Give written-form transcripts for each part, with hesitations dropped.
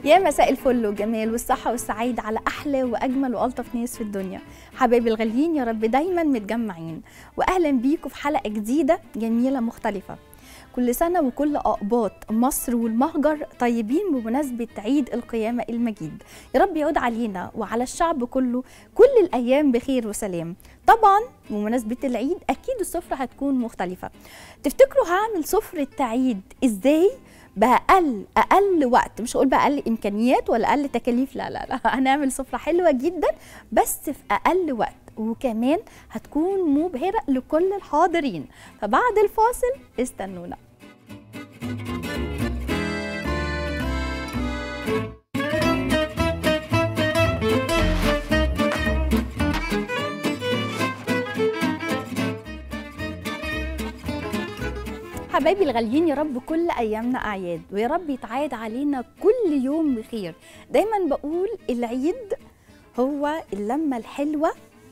يا مساء الفل والجمال والصحة والسعادة على أحلى وأجمل وألطف ناس في الدنيا. حبايبي الغاليين، يا رب دايما متجمعين، وأهلا بيكم في حلقة جديدة جميلة مختلفة. كل سنة وكل أقباط مصر والمهجر طيبين بمناسبة عيد القيامة المجيد. يا رب يعود علينا وعلى الشعب كله كل الأيام بخير وسلام. طبعا بمناسبة العيد أكيد السفرة هتكون مختلفة. تفتكروا هعمل سفرة عيد إزاي؟ بأقل وقت، مش هقول بأقل إمكانيات ولا أقل تكاليف، لا لا لا، هنعمل سفرة حلوة جدا بس في أقل وقت، وكمان هتكون مبهرة لكل الحاضرين. فبعد الفاصل استنونا. حبايبي الغاليين، يا رب كل ايامنا اعياد، ويا رب يتعاد علينا كل يوم بخير. دايما بقول العيد هو اللمه الحلوه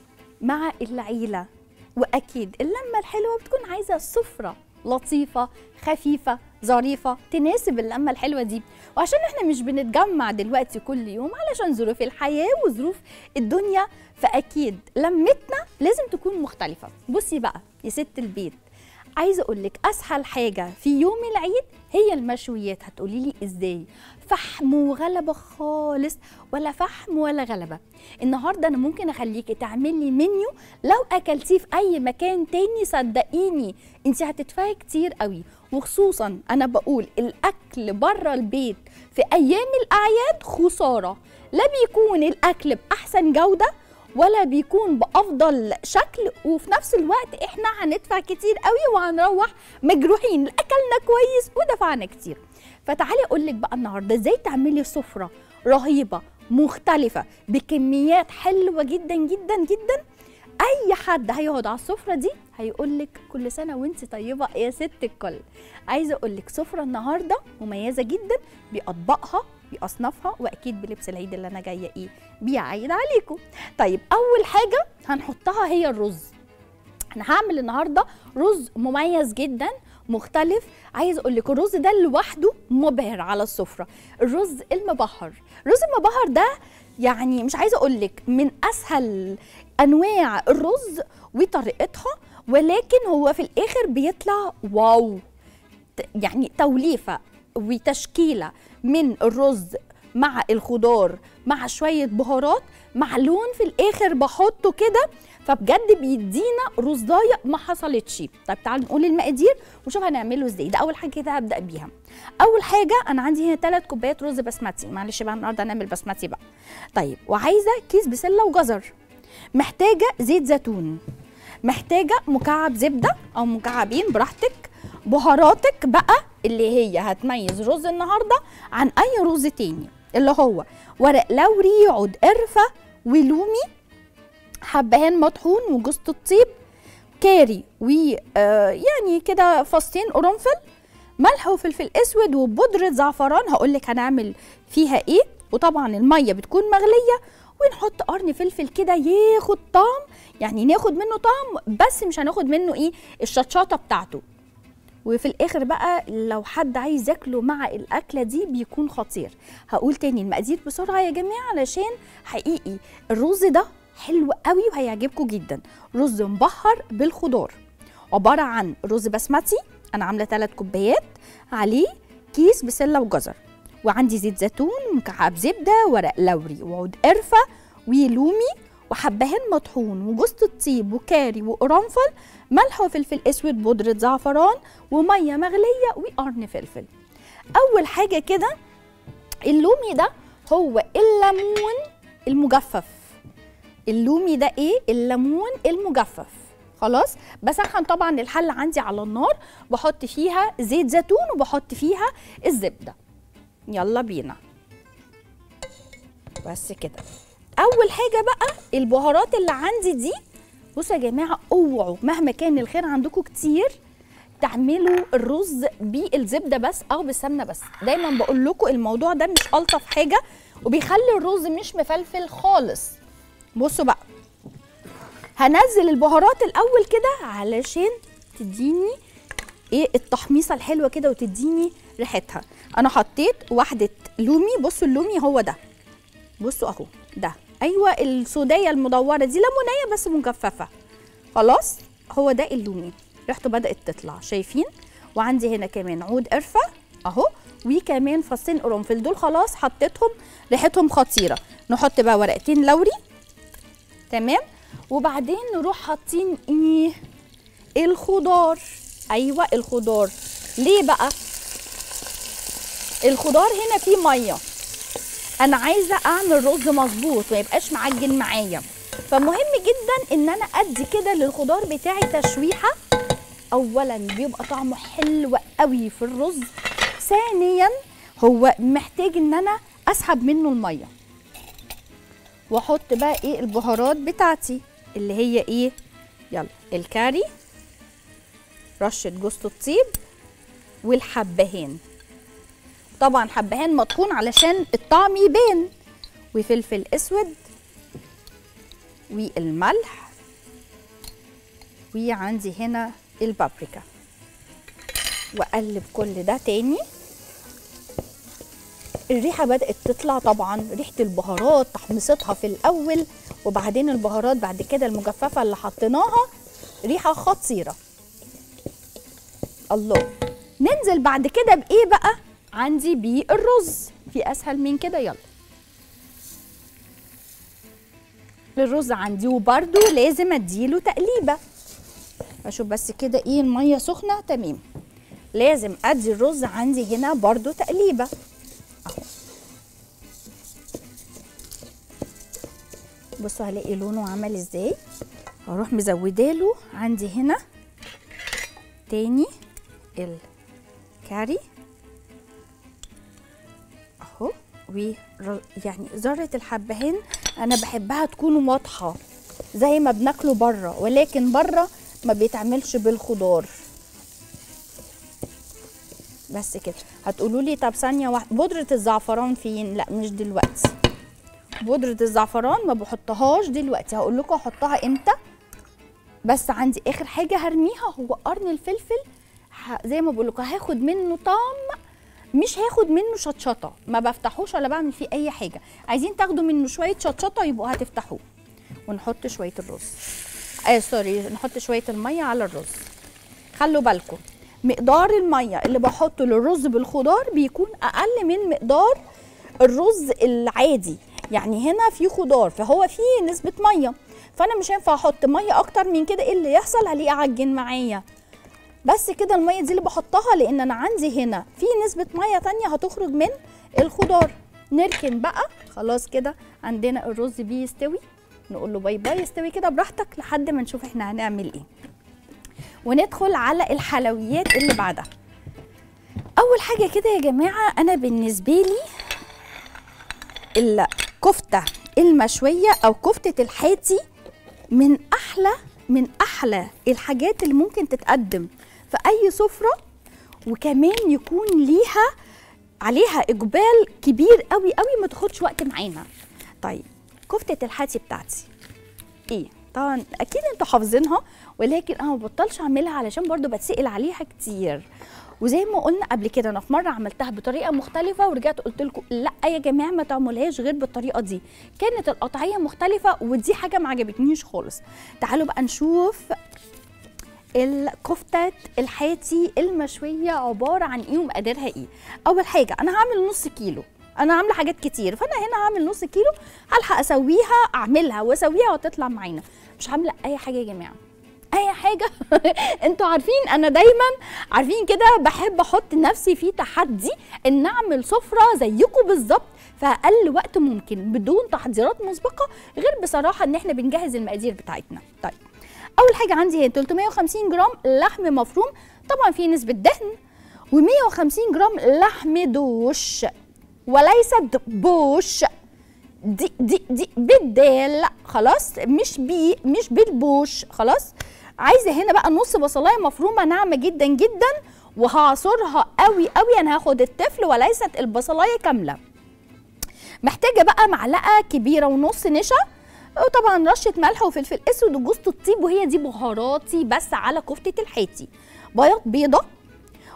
مع العيله، واكيد اللمه الحلوه بتكون عايزه سفره لطيفه خفيفه ظريفه تناسب اللمه الحلوه دي. وعشان احنا مش بنتجمع دلوقتي كل يوم علشان ظروف الحياه وظروف الدنيا، فاكيد لمتنا لازم تكون مختلفه. بصي بقى يا ست البيت، عايزه اقول لك اسهل حاجه في يوم العيد هي المشويات. هتقولي لي ازاي؟ فحم وغلبه خالص، ولا فحم ولا غلبه. النهارده انا ممكن اخليكي تعملي منيو لو اكلتيه في اي مكان تاني صدقيني انت هتدفعي كتير قوي. وخصوصا انا بقول الاكل بره البيت في ايام الاعياد خساره، لا بيكون الاكل باحسن جوده ولا بيكون بأفضل شكل، وفي نفس الوقت احنا هندفع كتير قوي وهنروح مجروحين. اكلنا كويس ودفعنا كتير. فتعالي اقول لك بقى النهارده ازاي تعملي سفره رهيبه مختلفه بكميات حلوه جدا جدا جدا. اي حد هيقعد على السفره دي هيقول لك كل سنه وانت طيبه يا ست الكل. عايزه اقول لك سفره النهارده مميزه جدا باطباقها باصنافها، واكيد بلبس العيد اللي انا جايه بيه عيد عليكم. طيب اول حاجه هنحطها هي الرز. انا هعمل النهارده رز مميز جدا مختلف. عايز اقول لك الرز ده لوحده مبهر على السفره. الرز المبهر، الرز المبهر ده يعني مش عايزه اقول لك من اسهل انواع الرز وطريقتها، ولكن هو في الاخر بيطلع واو. يعني توليفه وتشكيله من الرز مع الخضار مع شويه بهارات مع لون في الاخر بحطه كده، فبجد بيدينا رزايه ما حصلتش. طيب تعالوا نقول المقادير ونشوف هنعمله ازاي. ده اول حاجه كده هبدا بيها. اول حاجه انا عندي هنا 3 كوبايات رز بسمتي، معلش بقى النهارده هنعمل بسمتي بقى. طيب وعايزه كيس بسله وجزر، محتاجه زيت زيتون، محتاجه مكعب زبده او مكعبين براحتك، بهاراتك بقى اللي هي هتميز رز النهارده عن اي رز تاني، اللي هو ورق لوري، عود قرفه، ولومي، حبهان مطحون، وجوز الطيب، كاري، يعني كده فصين قرنفل، ملح وفلفل اسود وبودره زعفران. هقول لك هنعمل فيها ايه. وطبعا الميه بتكون مغليه، ونحط قرن فلفل كده ياخد طعم، يعني ناخد منه طعم بس مش هناخد منه الشطشطه بتاعته. وفي الاخر بقى لو حد عايز ياكله مع الاكله دي بيكون خطير. هقول تاني المقادير بسرعه يا جماعه علشان حقيقي الرز ده حلو قوي وهيعجبكم جدا. رز مبهر بالخضار، عباره عن رز بسمتي انا عامله 3 كوبايات، عليه كيس بسله وجزر، وعندي زيت زيتون، مكعب زبده، ورق لوري، وعود قرفه، ولومي، وحبهان مطحون، وجوز الطيب، وكاري، وقرنفل، ملح وفلفل اسود، بودره زعفران، وميه مغليه، وقرن فلفل. اول حاجه كده اللومي ده هو الليمون المجفف. اللومي ده الليمون المجفف. خلاص بسخن طبعا الحله عندي على النار، بحط فيها زيت زيتون وبحط فيها الزبده. يلا بينا بس كده. اول حاجه بقى البهارات اللي عندي دي، بصوا يا جماعه اوعوا مهما كان الخير عندكم كتير تعملوا الرز بالزبده بس او بالسمنه بس. دايما بقول لكم الموضوع ده مش الطف حاجه وبيخلي الرز مش مفلفل خالص. بصوا بقى هنزل البهارات الاول كده علشان تديني ايه التحميصه الحلوه كده وتديني ريحتها. انا حطيت واحده لومي، بصوا اللومي هو ده، بصوا اهو ده، ايوه السودايه المدوره دي ليمونيه بس مجففه، خلاص هو ده اللومي، ريحته بدات تطلع شايفين. وعندي هنا كمان عود قرفه اهو، وكمان فصين قرنفل، دول خلاص حطيتهم ريحتهم خطيره. نحط بقى ورقتين لوري، تمام، وبعدين نروح حاطين ايه؟ الخضار. ايوه الخضار. ليه بقى؟ الخضار هنا فيه ميه، انا عايزه اعمل رز مظبوط ما يبقاش معجن معايا، فمهم جدا ان انا ادي كده للخضار بتاعي تشويحه. اولا بيبقى طعمه حلو قوي في الرز، ثانيا هو محتاج ان انا اسحب منه الميه. واحط بقى ايه البهارات بتاعتي اللي هي ايه؟ يلا الكاري، رشه جوز الطيب، والحبهان، طبعا حبهان مطحون علشان الطعم يبان، وفلفل اسود، والملح، وعندي هنا البابريكا. واقلب كل ده تاني. الريحه بدات تطلع، طبعا ريحه البهارات تحميصتها في الاول، وبعدين البهارات بعد كده المجففه اللي حطيناها، ريحه خطيره. الله. ننزل بعد كده بايه بقى؟ عندي بالرز، في اسهل من كده؟ يلا الرز عندي، وبرده لازم اديله تقليبه. اشوف بس كده ايه الميه سخنه، تمام، لازم ادي الرز عندي هنا برده تقليبه اهو. بصوا هلاقي لونه عمل ازاي. هروح مزوداله عندي هنا تاني الكاري اهو، ويعني ذره الحبهان انا بحبها تكون واضحه زي ما بناكله بره، ولكن بره ما بيتعملش بالخضار. بس كده. هتقولوا لي طب ثانيه واحده، بودره الزعفران فين؟ لا مش دلوقتي، بودره الزعفران ما بحطهاش دلوقتي، هقول لكم احطها امتى. بس عندي اخر حاجه هرميها هو قرن الفلفل، زي ما بقول لكم هاخد منه طعم، مش هاخد منه شطشطه، ما بفتحوش ولا بعمل فيه اي حاجه. عايزين تاخدوا منه شويه شطشطه يبقوا هتفتحوه. ونحط شويه الرز، سوري، نحط شويه الميه على الرز. خلوا بالكم مقدار الميه اللي بحطه للرز بالخضار بيكون اقل من مقدار الرز العادي، يعني هنا في خضار فهو فيه نسبه ميه، فانا مش هينفع احط ميه اكتر من كده، ايه اللي يحصل؟ هلاقيه يعجن معايا. بس كده الميه دي اللي بحطها، لان انا عندي هنا في نسبه ميه تانية هتخرج من الخضار. نركن بقى خلاص كده عندنا الرز بيستوي، نقول له باي باي، يستوي كده براحتك لحد ما نشوف احنا هنعمل ايه. وندخل على الحلويات اللي بعدها. اول حاجه كده يا جماعه، انا بالنسبه لي الكفته المشويه او كفته الحاتي من احلى الحاجات اللي ممكن تتقدم في اي سفره، وكمان يكون عليها اقبال كبير قوي قوي، ما تاخدش وقت معانا. طيب كفته الحاتي بتاعتي ايه؟ طبعا اكيد انتوا حافظينها، ولكن انا ما ببطلش اعملها علشان برضو بتسأل عليها كتير. وزي ما قلنا قبل كده، انا في مره عملتها بطريقه مختلفه ورجعت قلت لكم لا يا جماعه ما تعملوهاش غير بالطريقه دي، كانت القطعيه مختلفه ودي حاجه ما عجبتنيش خالص. تعالوا بقى نشوف الكفته الحاتي المشويه عباره عن ايه ومقاديرها ايه. اول حاجه انا هعمل نص كيلو، انا عامله حاجات كتير، فانا هنا هعمل نص كيلو، هلحق اسويها، اعملها واسويها وتطلع معانا، مش عامله اي حاجه يا جماعه، اي حاجه. انتوا عارفين انا دايما عارفين كده بحب احط نفسي في تحدي ان اعمل سفره زيكم بالظبط في اقل وقت ممكن بدون تحضيرات مسبقه، غير بصراحه ان احنا بنجهز المقادير بتاعتنا. طيب اول حاجه عندي هي 350 جرام لحم مفروم، طبعا في نسبه دهن، و150 جرام لحم دوش وليست بوش، دي بالدال، خلاص، مش بالبوش، خلاص. عايزه هنا بقى نص بصلايه مفرومه ناعمه جدا جدا، وهعصرها قوي قوي، انا هاخد الطفل وليست البصلايه كامله. محتاجه بقى معلقه كبيره ونص نشا، وطبعا رشه ملح وفلفل اسود وجوز الطيب، وهي دي بهاراتي بس على كفته الحاتي. بياض بيضه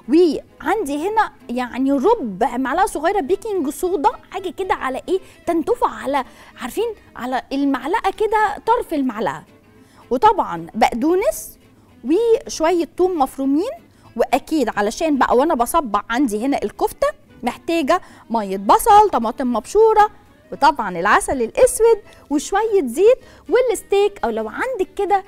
وعندي هنا يعني ربع معلقه صغيره بيكنج صودا، حاجه كده على ايه، تنتفع على، عارفين، على المعلقه كده، طرف المعلقه. وطبعا بقدونس وشويه ثوم مفرومين. واكيد علشان بقى وانا بصبع عندي هنا الكفته محتاجه ميه بصل، طماطم مبشوره، وطبعا العسل الاسود وشويه زيت. والستيك او لو عندك كده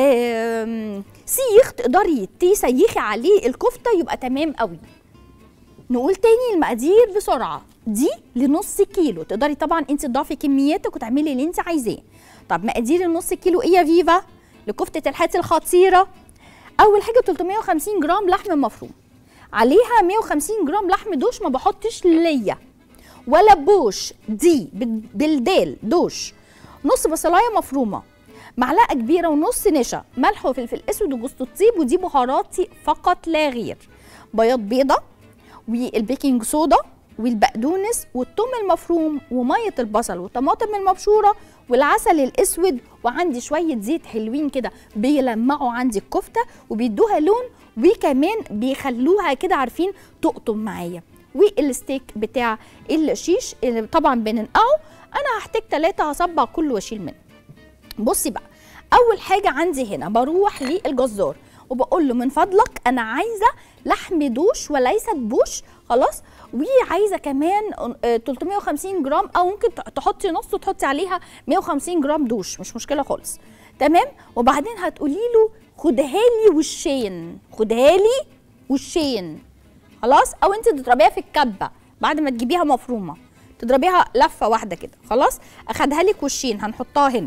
سيخ تقدري تسيخي عليه الكفته يبقى تمام قوي. نقول تاني المقادير بسرعه، دي لنص كيلو، تقدري طبعا انت تضافي كمياتك وتعملي اللي انت عايزاه. طب مقادير النص كيلو ايه يا فيفا لكفته الحات الخطيره؟ اول حاجه 350 جرام لحم مفروم، عليها 150 جرام لحم دوش، ما بحطش ليا ولا بوش، دي بالدال دوش. نص بصلايه مفرومه، معلقه كبيره ونص نشا، ملح وفلفل اسود وجوز الطيب، ودي بهاراتي فقط لا غير. بياض بيضه والبيكنج صودا والبقدونس والثوم المفروم وميه البصل والطماطم المبشوره والعسل الاسود، وعندي شويه زيت حلوين كده بيلمعوا عندي الكفته وبيدوها لون، وكمان بيخلوها كده عارفين تقطم معايا. والستيك بتاع الشيش اللي طبعا بننقعه، انا هحتاج 3 هصبع كل واشيل منه. بصي بقى، اول حاجه عندي هنا بروح للجزار وبقول له من فضلك انا عايزه لحم دوش وليست بوش، خلاص، وعايزه كمان 350 جرام، او ممكن تحطي نص وتحطي عليها 150 جرام دوش، مش مشكله خالص، تمام. وبعدين هتقولي له خدها لي وشين، خدها لي وشين، خلاص، او انت تضربيها في الكبه بعد ما تجيبيها مفرومه، تضربيها لفه واحده كده، خلاص. اخدها لك وشين، هنحطها هنا،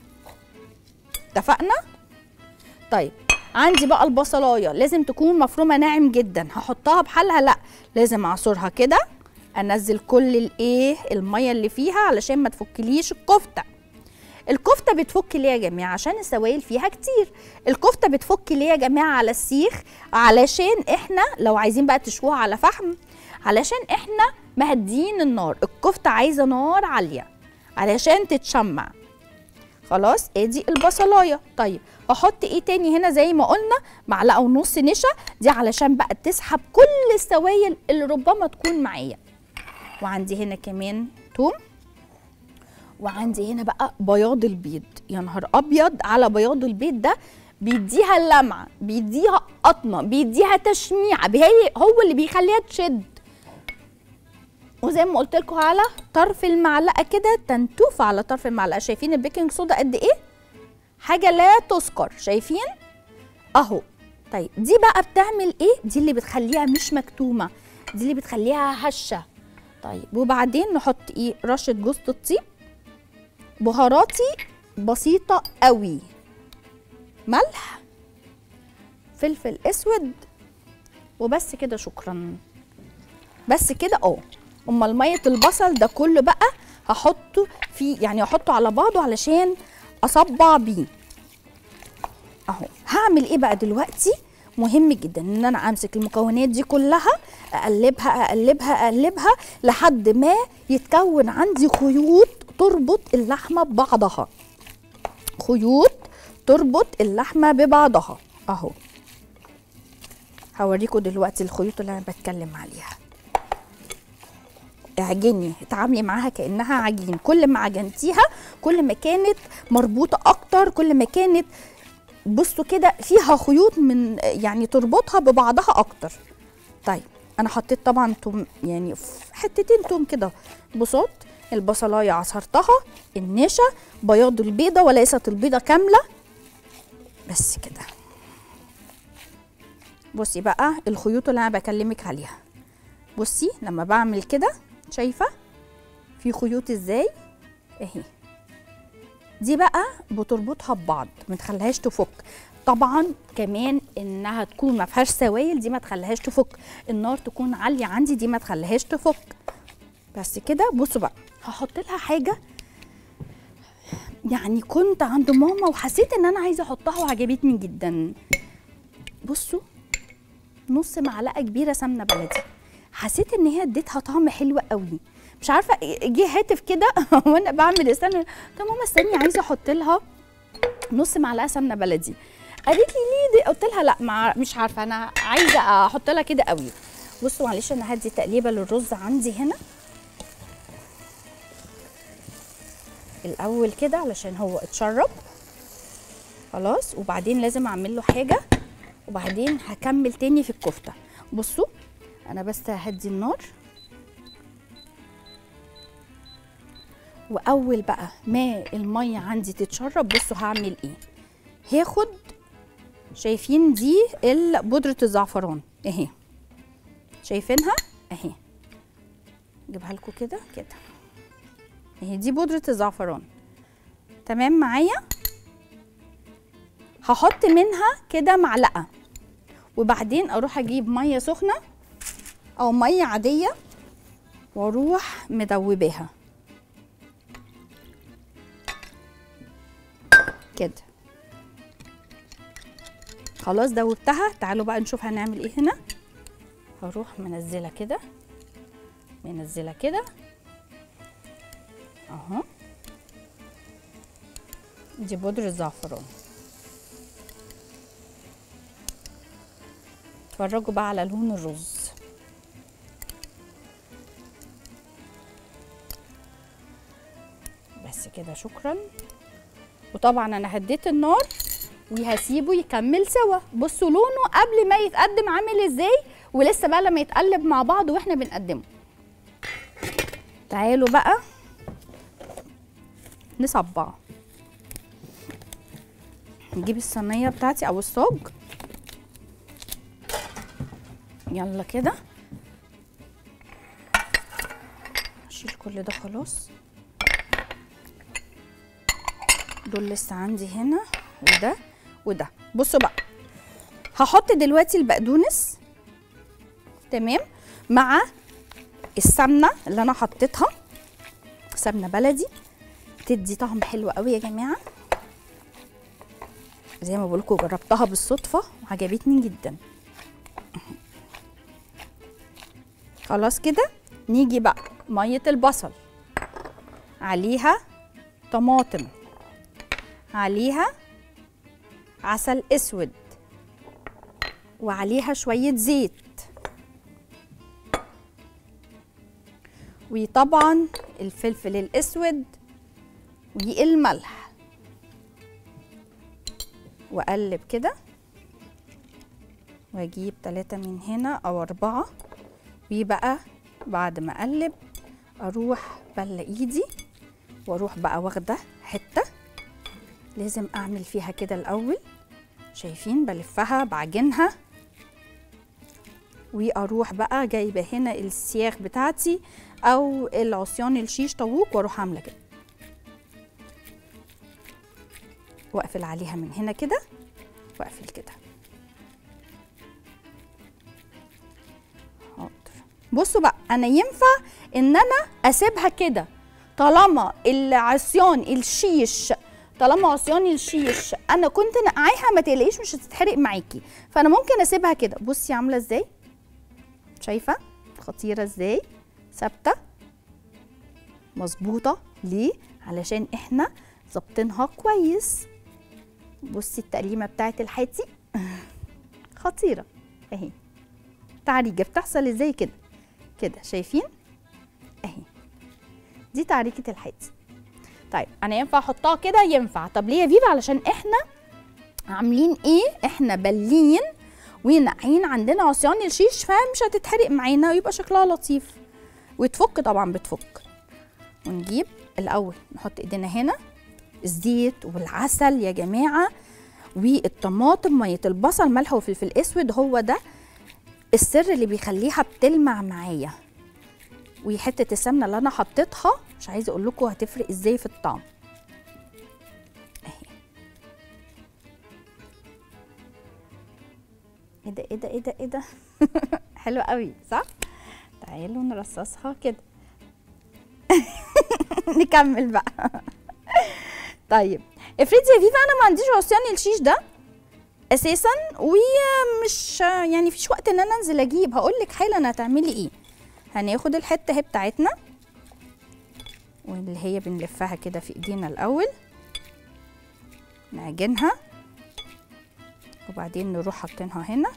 اتفقنا؟ طيب عندي بقى البصلايه لازم تكون مفرومه ناعم جدا، هحطها بحالها؟ لا، لازم اعصرها كده، انزل كل الايه الميه اللي فيها علشان ما تفكليش الكفته. الكفته بتفك ليه يا جماعه؟ عشان السوائل فيها كتير. الكفته بتفك ليه يا جماعه على السيخ؟ علشان احنا لو عايزين بقى تشوها على فحم، علشان احنا مهديين النار، الكفته عايزه نار عاليه علشان تتشمع. خلاص، ادي البصلايه. طيب هحط ايه تاني هنا؟ زي ما قلنا معلقه ونص نشا، دي علشان بقى تسحب كل السوائل اللي ربما تكون معايا. وعندي هنا كمان توم، وعندي هنا بقى بياض البيض. يا نهار ابيض على بياض البيض ده، بيديها اللمعه، بيديها قطمه، بيديها تشميعه، هو اللي بيخليها تشد. وزي ما قلت لكم على طرف المعلقه كده، تنتوف على طرف المعلقه. شايفين البيكنج صودا قد ايه؟ حاجه لا تذكر، شايفين اهو. طيب دي بقى بتعمل ايه؟ دي اللي بتخليها مش مكتومه، دي اللي بتخليها هشه. طيب وبعدين نحط ايه؟ رشه جوز الطيب، بهاراتي بسيطه قوي، ملح، فلفل اسود، وبس كده، شكرا. بس كده امال ميه البصل ده كله بقى هحطه في، يعني احطه على بعضه علشان اصبع بيه اهو. هعمل ايه بقى دلوقتي؟ مهم جدا ان انا امسك المكونات دي كلها، اقلبها اقلبها اقلبها لحد ما يتكون عندي خيوط تربط اللحمه ببعضها، خيوط تربط اللحمه ببعضها اهو. هوريكم دلوقتي الخيوط اللي انا بتكلم عليها. اعجني، اتعاملي معاها كانها عجين، كل ما عجنتيها كل ما كانت مربوطه اكتر، كل ما كانت بصوا كده فيها خيوط من يعني تربطها ببعضها اكتر. طيب انا حطيت طبعا توم، يعني حتتين توم كده بساط، البصلايه عصرتها، النشا، بياض البيضه وليست البيضه كامله، بس كده. بصي بقى الخيوط اللي انا بكلمك عليها، بصي لما بعمل كده شايفه في خيوط ازاي اهي، دي بقى بتربطها ببعض ما تخليهاش تفك. طبعا كمان انها تكون ما فيهاش سوائل، دي ما تخليهاش تفك. النار تكون عاليه عندي، دي ما تخليهاش تفك. بس كده. بصوا بقى هحط لها حاجه، يعني كنت عند ماما وحسيت ان انا عايزه احطها وعجبتني جدا. بصوا نص معلقه كبيره سمنه بلدي، حسيت ان هي اديتها طعم حلو قوي. مش عارفه جه هاتف كده وانا بعمل، استنى طب ماما استني عايزه احط لها نص معلقه سمنه بلدي. قالت لي ليه دي؟ قلت لها لا مش عارفه، انا عايزه احط لها كده قوي. بصوا معلش انا هدي تقليبه للرز عندي هنا الاول كده علشان هو اتشرب خلاص، وبعدين لازم اعمل له حاجه، وبعدين هكمل تاني في الكفته. بصوا انا بس هدي النار، واول بقى ما الميه عندي تتشرب بصوا هعمل ايه. هاخد، شايفين دي بودره الزعفران اهي، شايفينها اهي، اجيبها لكم كده كده اهي، دي بودره الزعفران تمام معايا. هحط منها كده معلقه، وبعدين اروح اجيب ميه سخنه او ميه عاديه واروح مدوباها كده خلاص دوبتها. تعالوا بقى نشوف هنعمل ايه هنا. هروح منزله كده منزله كده اهو، دي بودرة الزعفران. اتفرجوا بقى على لون الرز، بس كده شكرا. وطبعا انا هديت النار وهسيبه يكمل سوا. بصوا لونه قبل ما يتقدم عامل ازاي، ولسه بقى لما يتقلب مع بعض واحنا بنقدمه. تعالوا بقى نصبع، نجيب الصينيه بتاعتي او الصاج، يلا كده اشيل كل ده خلاص. دول لسه عندي هنا وده وده. بصوا بقى هحط دلوقتي البقدونس تمام مع السمنه اللي انا حطيتها، سمنه بلدي تدي طعم حلو قوي يا جماعه. زي ما بقولكوا جربتها بالصدفه وعجبتني جدا. خلاص كده نيجي بقى ميه البصل، عليها طماطم، عليها عسل اسود، وعليها شويه زيت، وطبعا الفلفل الاسود والملح، واقلب كده واجيب 3 من هنا او 4. وبقى بعد ما اقلب اروح بله ايدي واروح بقى واخده حته لازم اعمل فيها كده الاول، شايفين بلفها بعجنها، واروح بقى جايبه هنا السياخ بتاعتي او العصيان الشيش طاووق واروح عامله كده واقفل عليها من هنا كده واقفل كده. حاضر. بصوا بقى انا ينفع ان انا اسيبها كده طالما العصيان الشيش، طالما عصيان الشيش انا كنت نقعيها ما تقلقيش مش هتتحرق معاكي، فانا ممكن اسيبها كده. بصي عامله ازاي، شايفه خطيره ازاي، ثابته مظبوطه. ليه؟ علشان احنا ظابطينها كويس. بصي التقليمه بتاعت الحاتي خطيره اهي، تعريجه بتحصل ازاي كده كده، شايفين اهي، دي تعريجه الحاتي. طيب انا ينفع احطها كده؟ ينفع. طب ليه يا فيفا؟ علشان احنا عاملين ايه، احنا بلين ونقعين عندنا عصيان الشيش، فمش هتتحرق معانا ويبقى شكلها لطيف وتفك، طبعا بتفك. ونجيب الاول نحط ايدينا هنا الزيت والعسل يا جماعه والطماطم، ميه البصل، ملح وفلفل اسود، هو ده السر اللي بيخليها بتلمع معايا. وحته السمنه اللي انا حطيتها مش عايزه اقول لكم هتفرق ازاي في الطعم اهي. ايه ده ايه ده ايه ده ايه ده حلو قوي صح؟ تعالوا نرصصها كده نكمل بقى. طيب افرضي يا فيفا انا ما عنديش عصيان الشيش ده اساسا ومش يعني مفيش وقت ان انا انزل اجيب، هقول لك حالا هتعملي ايه. هناخد الحته اهي بتاعتنا واللي هي بنلفها كده في ايدينا الاول، نعجنها وبعدين نروح حاطينها هنا.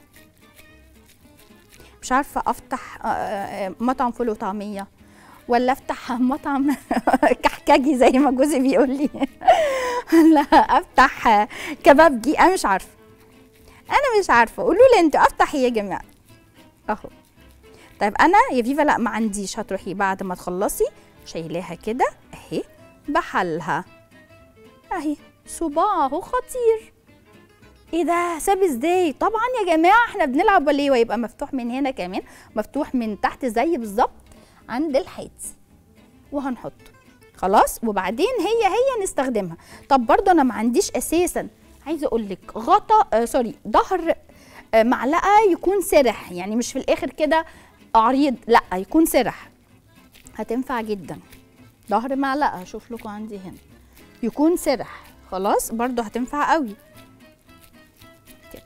مش عارفه افتح مطعم فول وطعميه ولا افتح مطعم كحكاجي زي ما جوزي بيقول لي ولا افتح كبابجي. انا مش عارفه، قولوا لي انتوا افتح ايه يا جماعه اهو. طيب انا يا فيفا لا ما عنديش. هتروحي بعد ما تخلصي شايلاها كده اهي بحلها اهي، صباع اهو خطير. ايه ده ساب ازاي؟ طبعا يا جماعه احنا بنلعب باليه، ويبقى مفتوح من هنا كمان، مفتوح من تحت زي بالظبط عند الحيط، وهنحطه خلاص. وبعدين هي نستخدمها. طب برضه انا ما عنديش اساسا، عايزه اقول لك غطا ظهر معلقه يكون سرح، يعني مش في الاخر كده عريض، لا يكون سرح. هتنفع جدا ظهر معلقه، اشوف لكم عندي هنا يكون سرح خلاص، برضه هتنفع قوي كده.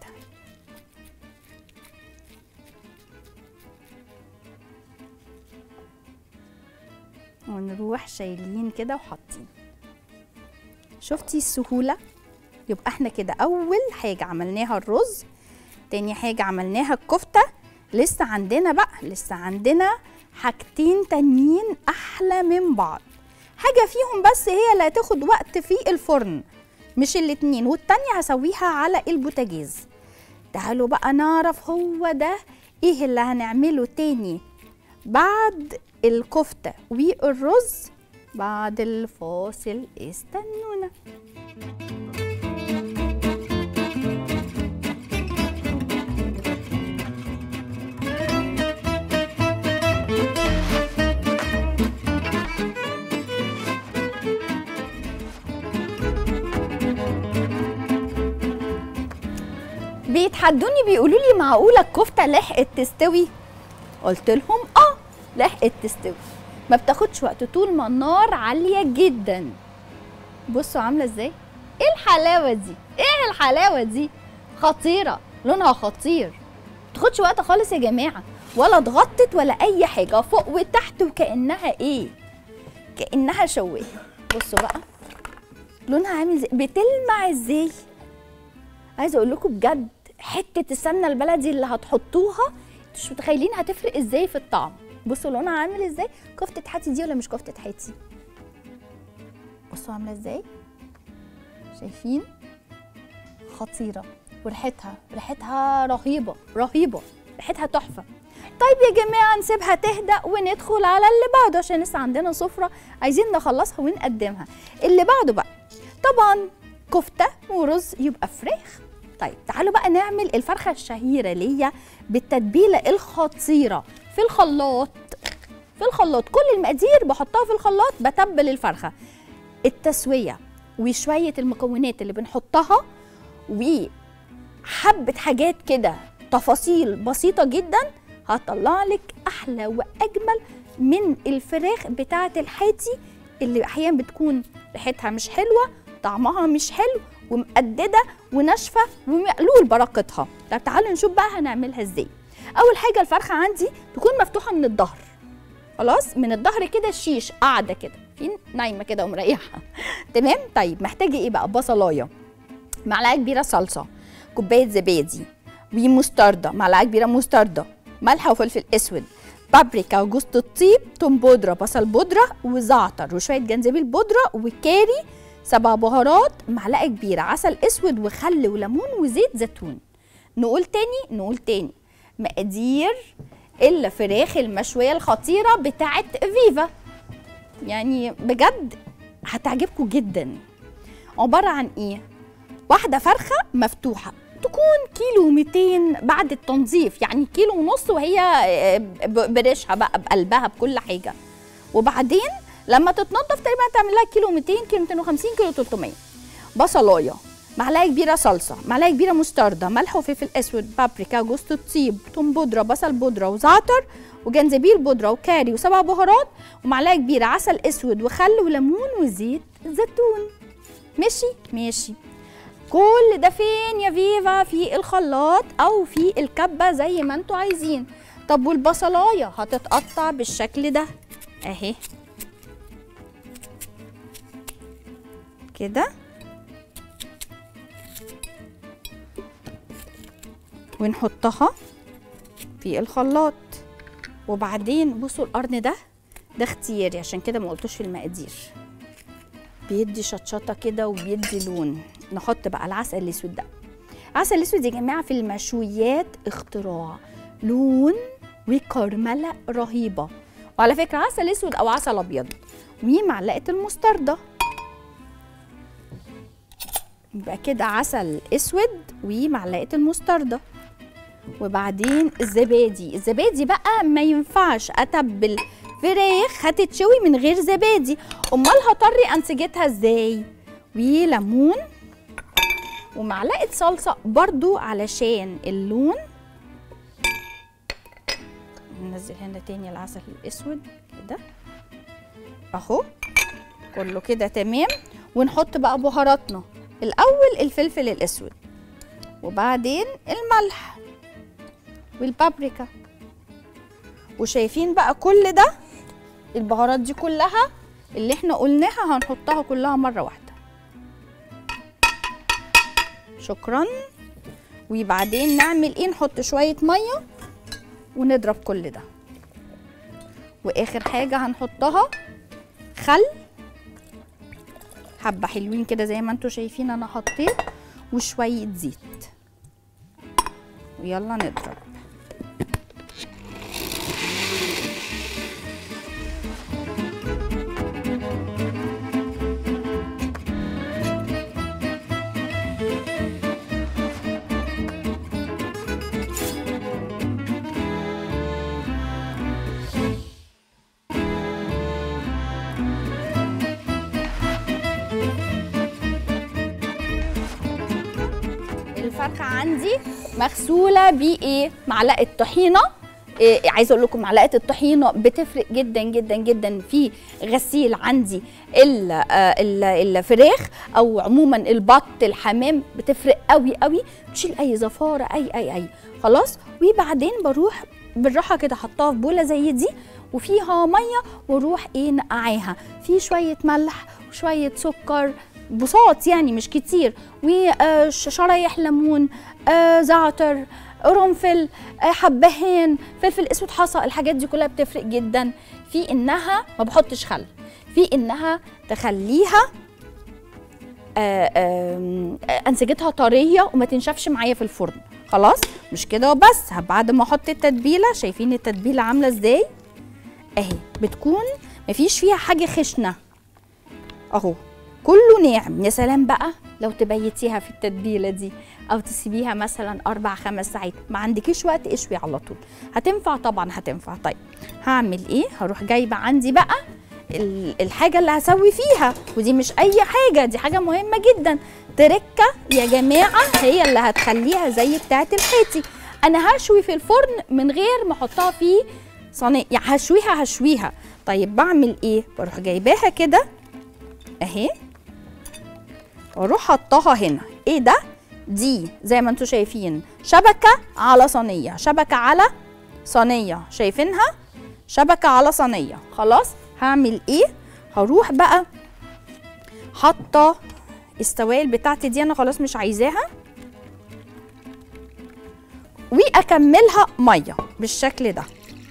ونروح شايلين كده وحاطين. شفتي السهوله؟ يبقى احنا كده اول حاجه عملناها الرز، تاني حاجه عملناها الكفته. لسه عندنا حاجتين تانيين احلى من بعض. حاجه فيهم بس هي اللي هتاخد وقت في الفرن، مش الاتنين، والتانية هسويها على البوتاجاز. تعالوا بقى نعرف هو ده ايه اللي هنعمله تاني بعد الكفتة والرز بعد الفاصل. استنونا. بيتحدوني بيقولوا لي معقوله الكفته لحقت تستوي؟ قلت لهم لحقت تستوي، ما بتاخدش وقت طول ما النار عاليه جدا. بصوا عامله ازاي؟ ايه الحلاوه دي؟ خطيره، لونها خطير، ما بتاخدش وقت خالص يا جماعه، ولا اتغطت ولا اي حاجه، فوق وتحت، كانها شوايه. بصوا بقى لونها عامل ازاي، بتلمع ازاي. عايزه اقول لكم بجد حته السمنه البلدي اللي هتحطوها مش متخيلين هتفرق ازاي في الطعم. بصوا لونها عامل ازاي، كفته حاتي دي ولا مش كفته حاتي؟ بصوا عامله ازاي، شايفين؟ خطيره، وريحتها رهيبه، ريحتها تحفه. طيب يا جماعه نسيبها تهدأ وندخل على اللي بعده، عشان لسه عندنا سفره عايزين نخلصها ونقدمها. اللي بعده بقى طبعا كفته ورز يبقى فراخ. طيب تعالوا بقى نعمل الفرخه الشهيره ليا بالتتبيله الخطيره في الخلاط. كل المقادير بحطها في الخلاط، بتبل الفرخه. التسويه وشويه المكونات اللي بنحطها وحبه حاجات كده تفاصيل بسيطه جدا هطلع لك احلى واجمل من الفراخ بتاعه الحاتي اللي احيانا بتكون ريحتها مش حلوه، طعمها مش حلو، ومقدده وناشفه ومقلول بركتها. طب تعالوا نشوف بقى هنعملها ازاي. اول حاجه الفرخه عندي تكون مفتوحه من الظهر، خلاص من الظهر كده، الشيش قاعده كده نايمه كده ومريحه تمام. طيب محتاجه ايه بقى؟ بصلايه، معلقه كبيره صلصه، كوبايه زبادي ومستردة، معلقه كبيره مستردة، ملح وفلفل اسود، بابريكا وجوز الطيب، توم بودره، بصل بودره وزعتر وشويه جنزبيل بودره وكاري، 7 بهارات، معلقه كبيره عسل اسود وخل وليمون وزيت زيتون. نقول تاني مقادير الفراخ المشويه الخطيره بتاعت فيفا، يعني بجد هتعجبكم جدا. عباره عن ايه؟ واحده فرخه مفتوحه تكون كيلو 200 بعد التنظيف، يعني كيلو ونص وهي بريشها بقى بقلبها بكل حاجه. وبعدين لما تتنضف تقريبا هتعمل لها كيلو 200 كيلو 250 كيلو 300. بصلايه، معلقه كبيره صلصه، معلقه كبيره مستردة، ملح وفلفل اسود، بابريكا، جوز الطيب، توم بودره، بصل بودره وزعتر وجنزبيل بودره وكاري و7 بهارات ومعلقه كبيره عسل اسود وخل وليمون وزيت زيتون. ماشي. كل ده فين يا فيفا؟ في الخلاط او في الكبه زي ما انتوا عايزين. طب والبصلايه هتتقطع بالشكل ده اهي كده، ونحطها في الخلاط. وبعدين بصوا القرن ده اختياري، عشان كده ما قلتوش في المقادير، بيدي شطشطه كده وبيدي لون. نحط بقى العسل الاسود ده. العسل الاسود يا جماعه في المشويات اختراع، لون وكرمله رهيبه. وعلى فكره عسل اسود او عسل ابيض، ومعلقه المستردة. يبقى كده عسل اسود ومعلقه المستردة. وبعدين الزبادي بقى ما ينفعش اتبل فراخ هتتشوي من غير زبادي، امال هطري انسجتها ازاي؟ وليمون ومعلقه صلصه برضو علشان اللون. ننزل هنا تاني العسل الاسود كده اهو، كله كده تمام. ونحط بقى بهاراتنا، الاول الفلفل الاسود، وبعدين الملح والبابريكا. وشايفين بقى كل ده، البهارات دي كلها اللي احنا قلناها هنحطها كلها مره واحده. شكرا. وبعدين نعمل ايه؟ نحط شويه ميه ونضرب كل ده. واخر حاجه هنحطها خل، حبه حلوين كده زي ما انتم شايفين انا حطيت، وشويه زيت. ويلا نضرب. الفرخه عندي مغسوله بايه؟ معلقه طحينه. عايزه اقول لكم معلقه الطحينه بتفرق جدا جدا جدا في غسيل عندي الفراخ، او عموما البط الحمام، بتفرق قوي قوي، تشيل اي زفاره اي خلاص. وبعدين بروح بالراحه كده حطها في بوله زي دي وفيها ميه، واروح نقعاها في شويه ملح وشويه سكر بساط يعني مش كتير، وشرايح ليمون، زعتر، قرنفل، حبهان، فلفل اسود حصى. الحاجات دي كلها بتفرق جدا في انها ما بحطش خل، في انها تخليها انسجتها طريه وما تنشفش معايا في الفرن. خلاص مش كده وبس، بعد ما احط التتبيله، شايفين التتبيله عامله ازاي اهي، بتكون مفيش فيها حاجه خشنه اهو، كله ناعم. يا سلام بقى لو تبيتيها في التتبيله دي او تسيبيها مثلا 4-5 ساعات، ما عندكيش وقت اشوي على طول، هتنفع طبعا هتنفع. طيب هعمل ايه؟ هروح جايبه عندي بقى الحاجه اللي هسوي فيها، ودي مش اي حاجه، دي حاجه مهمه جدا، تركه يا جماعه هي اللي هتخليها زي بتاعه الحيتي. انا هشوي في الفرن من غير ما احطها في صينيه، يعني هشويها. طيب بعمل ايه؟ بروح جايباها كده اهي، واروح حطها هنا. ايه ده؟ دي زي ما انتم شايفين شبكه على صينيه، شبكه على صينيه، شايفينها؟ شبكه على صينيه. خلاص هعمل ايه؟ هروح بقى حاطه السوائل بتاعتي دي، انا خلاص مش عايزاها، واكملها ميه بالشكل ده.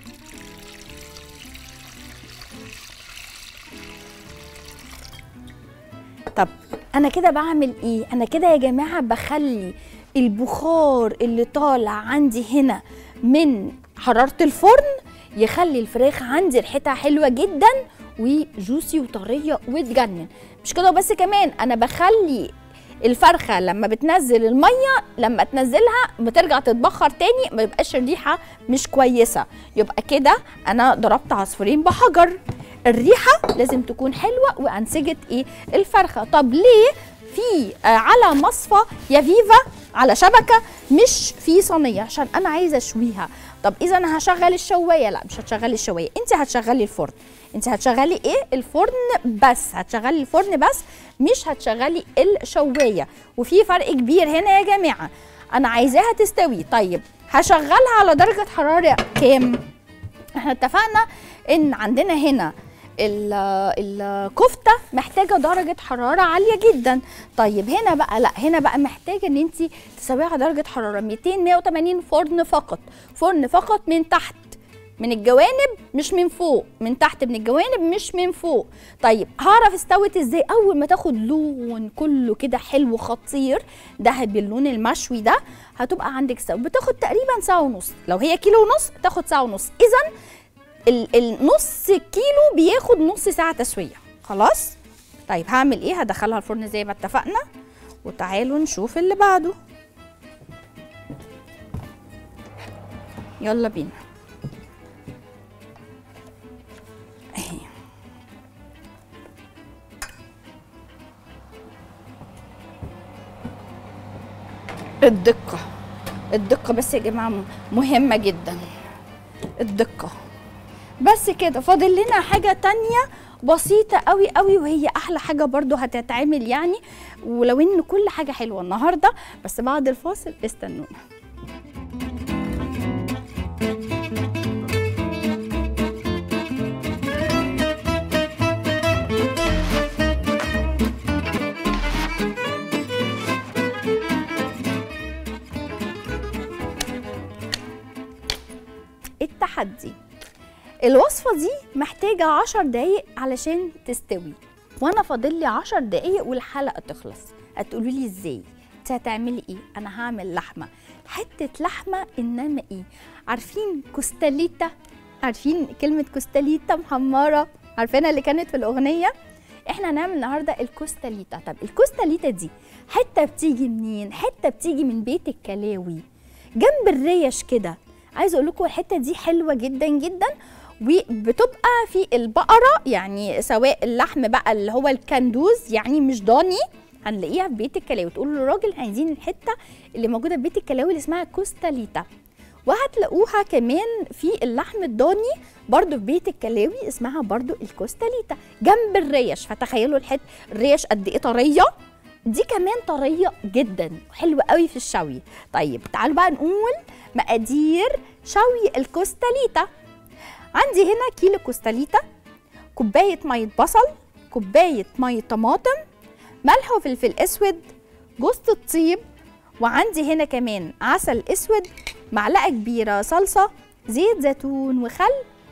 طب انا كده بعمل ايه؟ انا كده يا جماعه بخلي البخار اللي طالع عندي هنا من حراره الفرن يخلي الفراخ عندي ريحتها حلوه جدا وجوسي وطريه وتجنن. مش كده وبس، كمان انا بخلي الفرخه لما بتنزل الميه، لما تنزلها بترجع تتبخر تاني، ما يبقاش الريحه مش كويسه. يبقى كده انا ضربت عصفورين بحجر، الريحه لازم تكون حلوه وانسجه ايه؟ الفرخه. طب ليه في على مصفى يا فيفا على شبكه مش في صينيه؟ عشان انا عايزه اشويها. طب اذا انا هشغل الشوايه؟ لا مش هتشغلي الشوايه، انت هتشغلي الفرن. انت هتشغلي ايه؟ الفرن بس، هتشغلي الفرن بس، مش هتشغلي الشوايه. وفي فرق كبير هنا يا جماعه. انا عايزاها تستوي، طيب هشغلها على درجه حراره كام؟ احنا اتفقنا ان عندنا هنا الكفته محتاجه درجه حراره عاليه جدا. طيب هنا بقى لا، هنا بقى محتاجه ان انت تسويها على درجه حراره 200 180 فرن فقط، فرن فقط من تحت من الجوانب مش من فوق، من تحت من الجوانب مش من فوق. طيب هعرف استوت ازاي؟ اول ما تاخد لون كله كده حلو خطير ذهبي اللون المشوي ده هتبقى عندك استوت. بتاخد تقريبا ساعه ونص، لو هي كيلو ونص تاخد ساعه ونص، اذا النص كيلو بياخد نص ساعه تسويه. خلاص. طيب هعمل ايه؟ هدخلها الفرن زي ما اتفقنا، وتعالوا نشوف اللي بعده. يلا بينا. اهي الدقة بس يا جماعة مهمة جدا، الدقة. بس كده فاضل لنا حاجة تانية بسيطة قوي قوي، وهي أحلى حاجة برضو هتتعمل يعني، ولو إن كل حاجة حلوة النهاردة، بس بعد الفاصل استنونا. التحدي. الوصفة دي محتاجة 10 دقايق علشان تستوي، وانا فاضل لي 10 دقايق والحلقة تخلص. هتقولوا لي ازاي؟ انت هتعملي ايه؟ انا هعمل لحمة، حتة لحمة، انما ايه؟ عارفين كوستاليتا؟ عارفين كلمة كوستاليتا محمرة؟ عارفينها اللي كانت في الأغنية؟ احنا هنعمل النهارده الكوستاليتا. طب الكوستاليتا دي حتة بتيجي منين؟ حتة بتيجي من بيت الكلاوي جنب الريش كده. عايزه اقول لكم الحته دي حلوه جدا جدا، وبتبقى في البقره، يعني سواء اللحم بقى اللي هو الكندوز يعني مش ضاني، هنلاقيها في بيت الكلاوي. تقولوا للراجل عايزين الحته اللي موجوده في بيت الكلاوي اللي اسمها كوستاليتا. وهتلاقوها كمان في اللحم الضاني برضو في بيت الكلاوي اسمها برضو الكوستاليتا جنب الريش. فتخيلوا الريش قد ايه طريه، دي كمان طريه جدا وحلوه قوي في الشوي. طيب تعالوا بقى نقول مقادير شوي الكوستاليتا. عندي هنا كيلو كوستاليتا، كوبايه ميه بصل، كوبايه ميه طماطم، ملح وفلفل اسود، جوز الطيب، وعندي هنا كمان عسل اسود، معلقه كبيره صلصه، زيت زيتون وخل،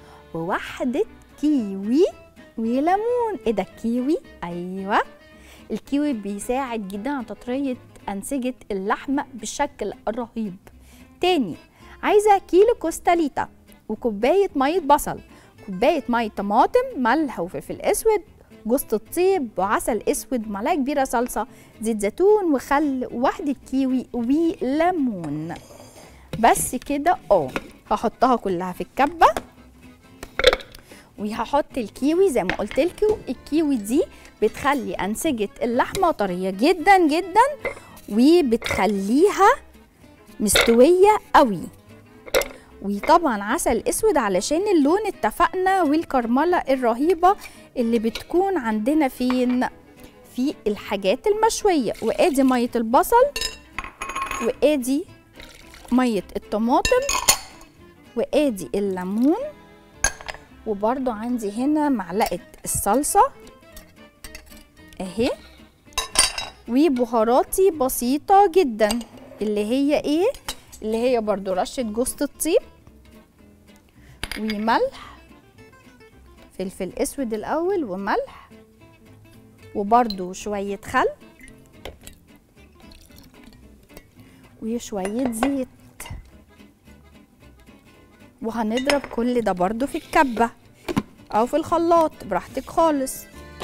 وواحده كيوي وليمون. ايه ده الكيوي؟ ايوه الكيوي بيساعد جدا على تطريه انسجه اللحمه بشكل رهيب. تاني عايزه كيلو كوستاليتا وكوبايه ميه بصل، كوبايه ميه طماطم، ملح وفلفل اسود، جوز الطيب وعسل اسود، معلقه كبيره صلصه، زيت زيتون وخل، وواحده كيوي وليمون. بس كده. هحطها كلها في الكبه، وهحط الكيوي زي ما قلت لكم. الكيوي دي بتخلي انسجه اللحمه طريه جدا جدا، وبتخليها مستويه قوي. وطبعا عسل اسود علشان اللون اتفقنا، والكرمله الرهيبه اللي بتكون عندنا فين؟ في الحاجات المشويه. وادي ميه البصل، وادي ميه الطماطم، وادي الليمون، وبرضو عندي هنا معلقه الصلصه اهي، وبهاراتي بسيطه جدا اللي هي ايه؟ اللي هي برضو رشه جوز الطيب وملح، فلفل اسود الاول وملح، وبرضو شويه خل وشويه زيت، وهنضرب كل ده برضو في الكبه او في الخلاط براحتك خالص.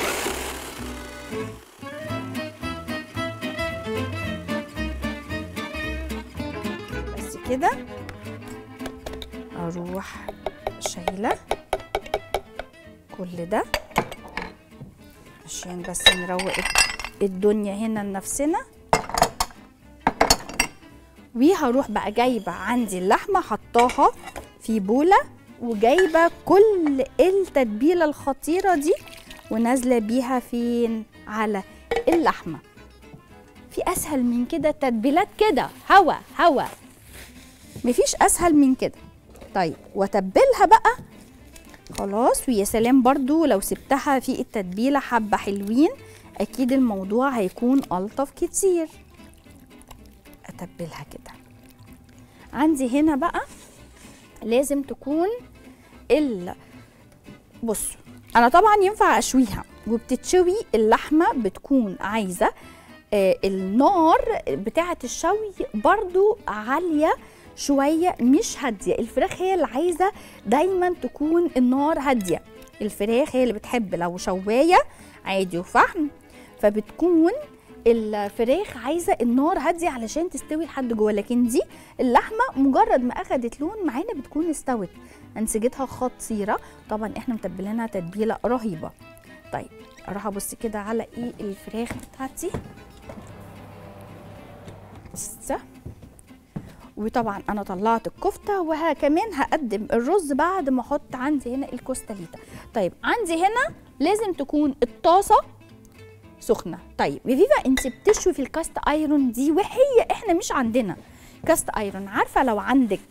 بس كده اروح شايله كل ده عشان بس نروق الدنيا هنا لنفسنا. وهروح بقى جايبه عندي اللحمه حطاها في بوله، وجايبه كل التتبيله الخطيره دي ونازله بيها فين؟ على اللحمه. في اسهل من كده؟ تتبيلات كده هوا مفيش اسهل من كده. طيب واتبلها بقى خلاص. ويا سلام برضو لو سبتها في التتبيله حبه حلوين اكيد الموضوع هيكون الطف كتير. اتبلها كده. عندي هنا بقى لازم تكون بصوا انا طبعا ينفع اشويها وبتتشوي اللحمه، بتكون عايزه النار بتاعه الشوي برضو عاليه شويه مش هاديه. الفراخ هي اللي عايزه دايما تكون النار هاديه، الفراخ هي اللي بتحب لو شوايه عادي وفحم فبتكون الفراخ عايزه النار هاديه علشان تستوي لحد جوه، لكن دي اللحمه مجرد ما اخدت لون معانا بتكون استوت، انسجتها خطيره. طبعا احنا متبلينها تتبيله رهيبه. طيب اروح ابص كده على الفراخ بتاعتي لسه. وطبعا انا طلعت الكفته وكمان هقدم الرز بعد ما احط عندي هنا الكوستاليتا. طيب عندي هنا لازم تكون الطاسه سخنه. طيب يا فيفا انت بتشوي في الكاست ايرون دي وهي احنا مش عندنا كاست ايرون، عارفه لو عندك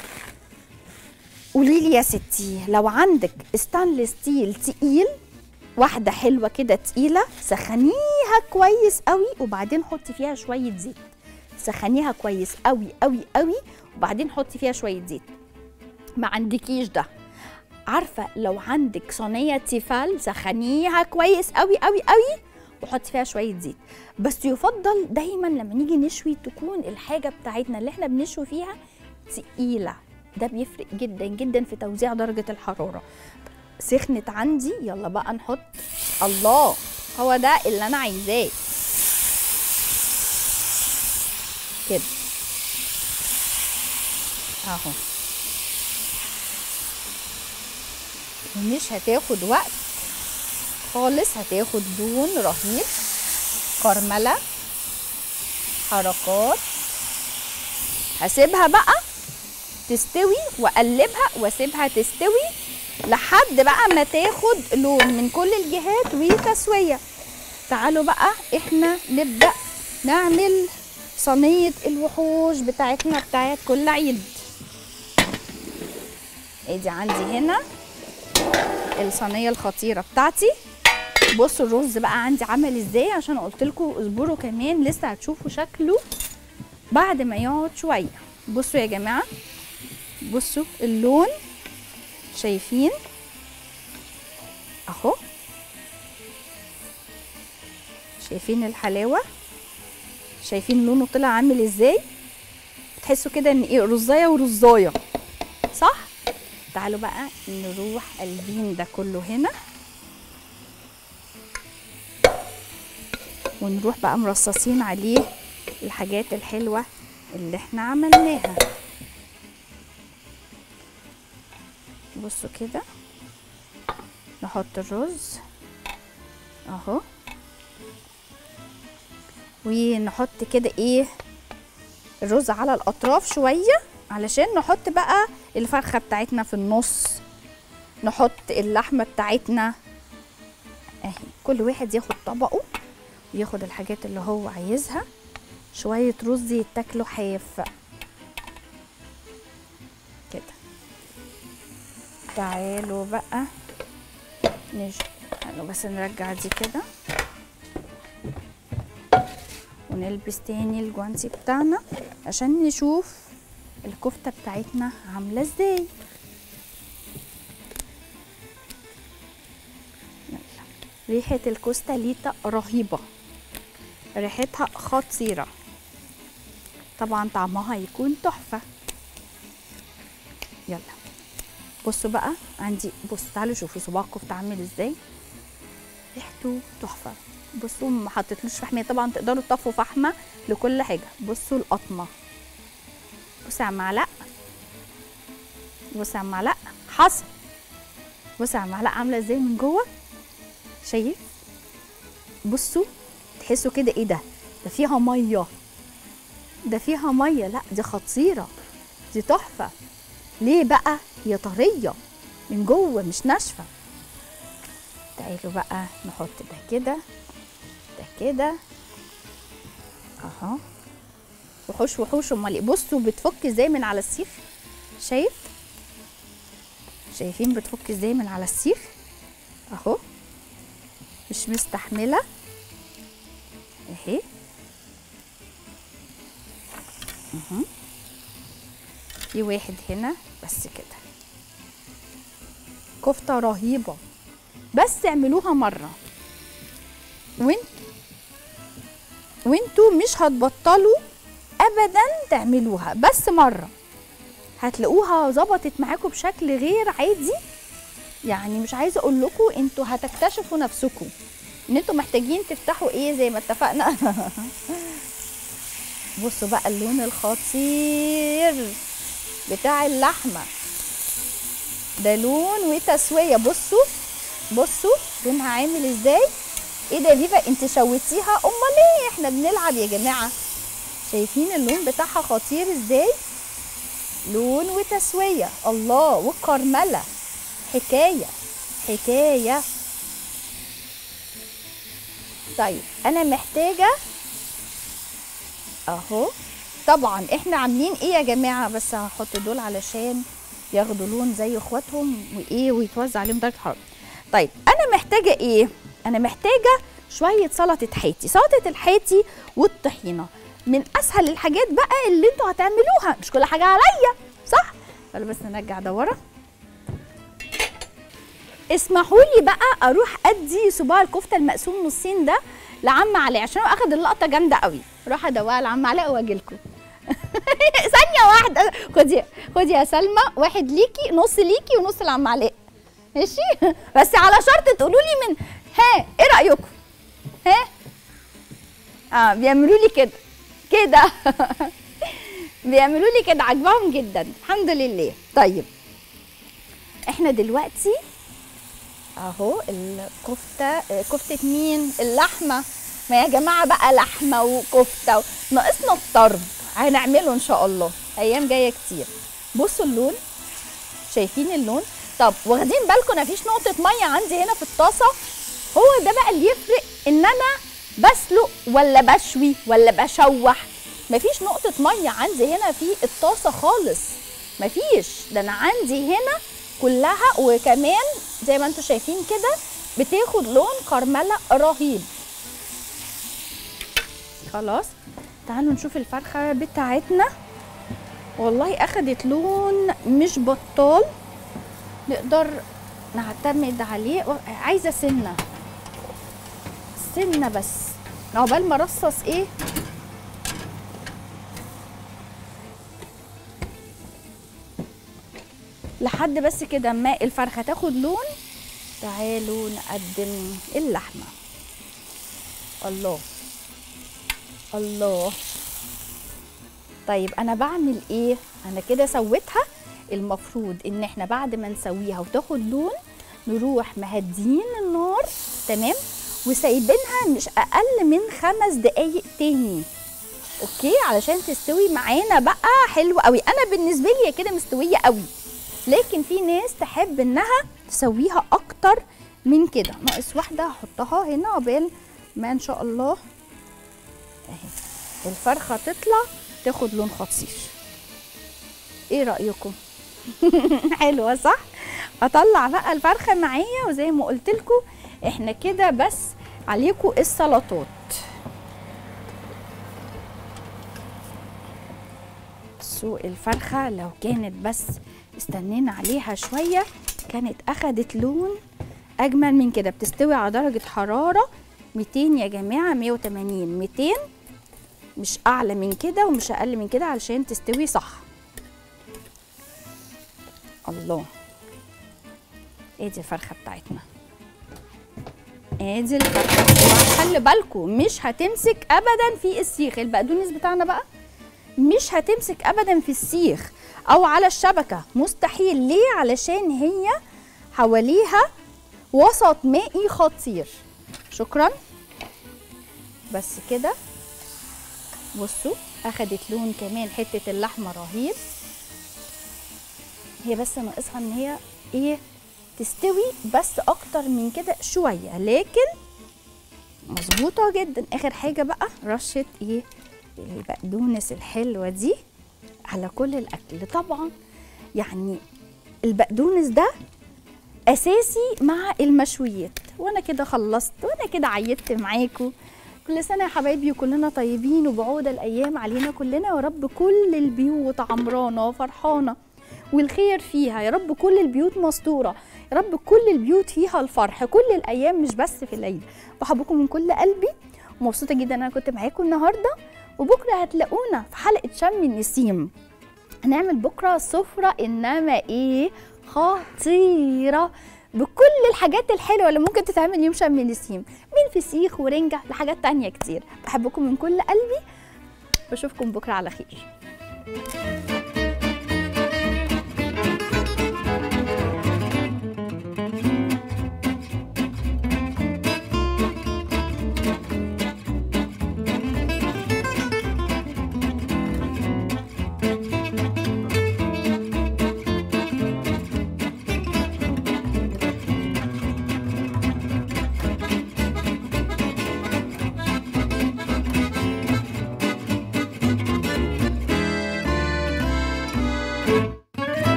قولي لي يا ستي، لو عندك ستانلس ستيل تقيل واحده حلوه كده تقيله سخنيها كويس قوي وبعدين حطي فيها شويه زيت، سخنيها كويس قوي قوي قوي وبعدين حطي فيها شويه زيت. ما عندكيش ده، عارفه لو عندك صينيه تيفال سخنيها كويس قوي قوي قوي وحطي فيها شويه زيت. بس يفضل دايما لما نيجي نشوي تكون الحاجه بتاعتنا اللي احنا بنشوي فيها تقيله، ده بيفرق جدا جدا في توزيع درجه الحراره. سخنت عندي، يلا بقى نحط. الله، هو ده اللي انا عايزاه كده اهو. ومش هتاخد وقت خالص، هتاخد لون رهيب، كرمله، حركات. هسيبها بقى تستوي واقلبها واسيبها تستوي لحد بقى ما تاخد لون من كل الجهات وتسويه. تعالوا بقى احنا نبدا نعمل صينيه الوحوش بتاعتنا بتاعت كل عيد. ادي عندي هنا الصينيه الخطيره بتاعتي. بصوا الرز بقى عندي عمل ازاي، عشان قلت لكم اصبروا كمان لسه هتشوفوا شكله بعد ما يقعد شويه. بصوا يا جماعه، بصوا اللون، شايفين اهو، شايفين الحلاوه، شايفين لونه طلع عامل ازاي. تحسوا كده ان ايه، رزايه ورزايه، صح؟ تعالوا بقى نروح قلبين ده كله هنا ونروح بقى مرصصين عليه الحاجات الحلوه اللي احنا عملناها. بصوا كده، نحط الرز اهو، ونحط كده ايه الرز على الاطراف شويه علشان نحط بقى الفرخه بتاعتنا في النص، نحط اللحمه بتاعتنا اهي. كل واحد ياخد طبقه وياخد الحاجات اللي هو عايزها. شويه رز يتاكلوا حاف كده. تعالوا بقى تعالوا بس نرجع دي كده ونلبس تاني الجوانتي بتاعنا عشان نشوف الكفتة بتاعتنا عاملة ازاي. ريحة الكوستاليتا رهيبة، ريحتها خطيرة، طبعا طعمها يكون تحفة. يلا بصوا بقى عندي، بصوا تعالوا شوفوا صباع الكفتة عامل ازاي، ريحته تحفة. بصوا ما حطيتلوش فحمية، طبعا تقدروا تطفوا فحمة لكل حاجة. بصوا القطمة، بصوا يا عم علاء، بصوا يا عم علاء حصل، بصوا يا عم علاء عاملة ازاي من جوه، شايف؟ بصوا تحسوا كده ايه ده فيها مية، ده فيها مية، لا دي خطيرة، دي تحفة. ليه بقى؟ هي طرية من جوه مش ناشفة. تعالوا بقى نحط ده كده، ده كده اهو. وحوش وحوش، امال ايه؟ بصوا بتفك ازاي من على السيخ، شايف؟ شايفين بتفك ازاي من على السيخ اهو، مش مستحمله اهي. في واحد هنا بس كده. كفته رهيبه، بس اعملوها مره وانتوا مش هتبطلوا ابدا تعملوها، بس مره هتلاقوها ظبطت معاكم بشكل غير عادي. يعني مش عايزه اقول لكم، انتوا هتكتشفوا نفسكم ان انتوا محتاجين تفتحوا ايه زي ما اتفقنا. بصوا بقى اللون الخطير بتاع اللحمه ده، لون وتسويه. بصوا بصوا لونها عامل ازاي. ايه ده يا فيفا انت شوتيها؟ امال ايه، احنا بنلعب يا جماعه. شايفين اللون بتاعها خطير ازاي، لون وتسويه. الله، والكرمله حكايه حكايه. طيب انا محتاجه اهو. طبعا احنا عاملين ايه يا جماعه، بس هحط دول علشان ياخدوا لون زي اخواتهم وايه ويتوزع عليهم درجه حراره. طيب انا محتاجه ايه؟ انا محتاجه شويه سلطه حياتي. سلطه الحياتي والطحينه من اسهل الحاجات بقى اللي انتوا هتعملوها، مش كل حاجه عليا صح؟ فانا بس نرجع ده ورا. اسمحوا لي بقى اروح ادي صباع الكفته المقسوم نصين ده لعم علاء عشان هو اخد اللقطه جامده قوي. راح ادوقها لعم علاء واجي لكم. ثانيه واحده، خدي يا سلمى، واحد ليكي، نص ليكي ونص لعم علاء، ماشي؟ بس على شرط تقولوا لي من ايه رايكم؟ بيعملوا لي كده كده. بيعملوا لي كده، عجبهم جدا الحمد لله. طيب احنا دلوقتي اهو الكفته، كفته مين؟ اللحمه. ما يا جماعه بقى لحمه وكفته، ناقصنا الطرب هنعمله ان شاء الله ايام جايه كتير. بصوا اللون، شايفين اللون؟ طب واخدين بالكم مفيش نقطه ميه عندي هنا في الطاسه؟ هو ده بقى اللي يفرق ان انا بسلق ولا بشوي ولا بشوح. مفيش نقطه ميه عندي هنا في الطاسه خالص، مفيش. ده انا عندي هنا كلها، وكمان زي ما انتم شايفين كده بتاخد لون كرمله رهيب. خلاص تعالوا نشوف الفرخه بتاعتنا. والله اخدت لون مش بطال، نقدر نعتمد عليه. عايزه سنه بس عقبال ما ارصص ايه. لحد بس كده ما الفرخه تاخد لون. تعالوا نقدم اللحمه. الله الله. طيب انا بعمل ايه؟ انا كده سويتها. المفروض ان احنا بعد ما نسويها وتاخد لون نروح مهديين النار تمام، وسايبينها مش اقل من 5 دقايق تاني، اوكي، علشان تستوي معانا بقى حلو قوي. انا بالنسبه لي كده مستويه قوي، لكن في ناس تحب انها تسويها اكتر من كده. ناقص واحده هحطها هنا عقبال ما ان شاء الله اهي الفرخه تطلع تاخد لون خطير. ايه رايكم؟ حلوه صح؟ هطلع بقى الفرخه معايا، وزي ما قلت لكم احنا كده بس عليكم السلطات. سوق الفرخه لو كانت بس استنينا عليها شويه كانت اخدت لون اجمل من كده. بتستوي على درجه حراره 200 يا جماعه، 180 200، مش اعلى من كده ومش اقل من كده علشان تستوي صح. الله، ادي الفرخه بتاعتنا، ادي الفرخه. خلي بالكم مش هتمسك ابدا في السيخ. البقدونس بتاعنا بقى مش هتمسك ابدا في السيخ او على الشبكه، مستحيل. ليه؟ علشان هي حواليها وسط مائي خطير. شكرا. بس كده بصوا اخدت لون كمان، حته اللحمه رهيب. هي بس ناقصها ان هي ايه تستوي بس اكتر من كده شويه، لكن مظبوطه جدا. اخر حاجه بقى رشه ايه البقدونس الحلوه دي على كل الاكل. طبعا يعني البقدونس ده اساسي مع المشويات. وانا كده خلصت، وانا كده عيدت معاكم. كل سنه يا حبايبي وكلنا طيبين وبعود الايام علينا كلنا، يا رب كل البيوت عمرانه وفرحانه والخير فيها، يا رب كل البيوت مستوره، يا رب كل البيوت فيها الفرح كل الايام مش بس في العيد. بحبكم من كل قلبي ومبسوطه جدا ان انا كنت معاكم النهارده، وبكره هتلاقونا في حلقه شم النسيم. هنعمل بكره سفره انما ايه خطيره بكل الحاجات الحلوه اللي ممكن تتعمل يوم شم النسيم، من فسيخ ورنجه لحاجات تانية كتير. بحبكم من كل قلبي، بشوفكم بكره على خير.